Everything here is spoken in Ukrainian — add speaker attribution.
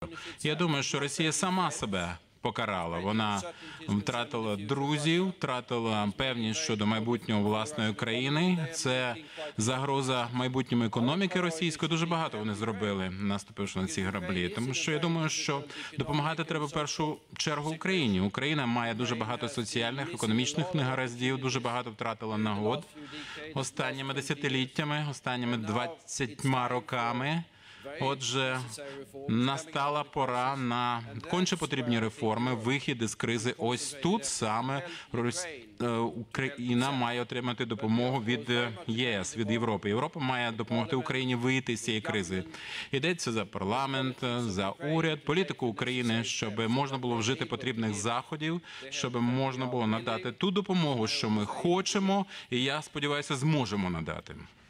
Speaker 1: Я думаю, що Росія сама себе покарала. Вона втратила друзів, втратила певність щодо майбутнього власної країни. Це загроза майбутньому економіки російської. Дуже багато вони зробили, наступивши на ці граблі. Тому що я думаю, що допомагати треба в першу чергу Україні. Україна має дуже багато соціальних, економічних негараздів, дуже багато втратила нагод останніми десятиліттями, останніми 20 роками. Отже, настала пора на конче потрібні реформи, вихід із кризи. Ось тут саме Україна має отримати допомогу від ЄС, від Європи. Європа має допомогти Україні вийти з цієї кризи. Йдеться за парламент, за уряд, політику України, щоб можна було вжити потрібних заходів, щоб можна було надати ту допомогу, що ми хочемо, і я сподіваюся, зможемо надати.